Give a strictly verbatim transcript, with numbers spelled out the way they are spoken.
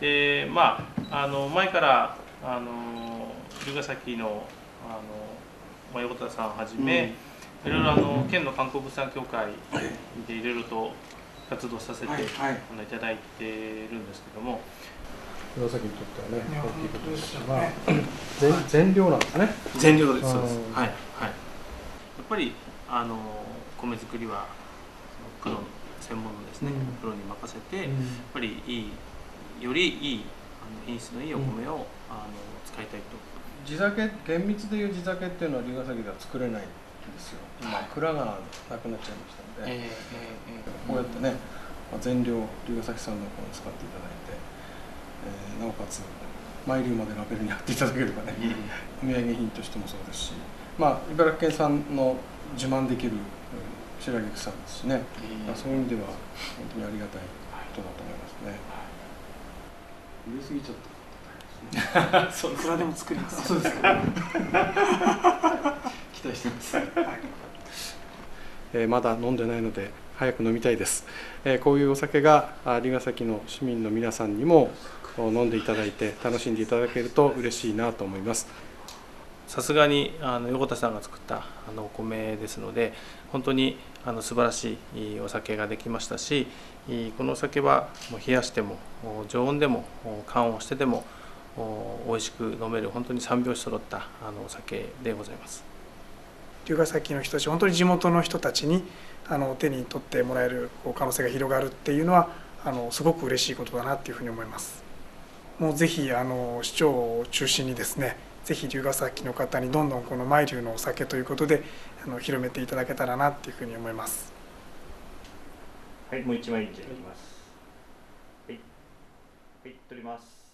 で、まあ、あの前からあの龍ケ崎のあの、まあ、横田さんはじめ、うん、いろいろあの県の観光物産協会でいろいろと活動させて、はいはい、あのいただいているんですけども、 龍ケ崎にとってはね、大きいことですが、まあ、全全量なんですね。 全量です。そうです。はいはい。やっぱりあの米作りはプロの専門のですね、うん、プロに任せて、うん、やっぱりいいよりいいあの品質のいいお米を、うん、あの使いたいと。 地酒、厳密でいう地酒っていうのは龍ケ崎では作れないんですよ。今、蔵がなくなっちゃいましたので、えーえーえー、こうやってね、まあ、全量龍ケ崎産のお米を使っていただいて、えー、なおかつマイリュウまでラベルに貼っていただければね、お土産品としてもそうですし、まあ、茨城県産の自慢できる白菊さんですしね、えー、そういう意味では本当にありがたいことだと思いますね。入れすぎちゃったそういくらでも作ります。 そうですか。期待してます。はい、えー、まだ飲んでないので早く飲みたいです。えー、こういうお酒が龍ケ崎の市民の皆さんにも飲んでいただいて楽しんでいただけると嬉しいなと思います。 さすがにあの横田さんが作ったあのお米ですので、本当にあの素晴らしいお酒ができましたし、このお酒はもう冷やしても常温でも缶をしてでも美味しく飲める本当に三拍子揃ったあのお酒でございます。 龍ケ崎の人たち、本当に地元の人たちにあの手に取ってもらえる可能性が広がるっていうのはあのすごく嬉しいことだなっていうふうに思います。もうぜひあの市長を中心にですね、ぜひ龍ケ崎の方にどんどんこのマイリュウのお酒ということであの広めていただけたらなっていうふうに思います。 はい、もう一枚いただきます。はい、はい、取ります。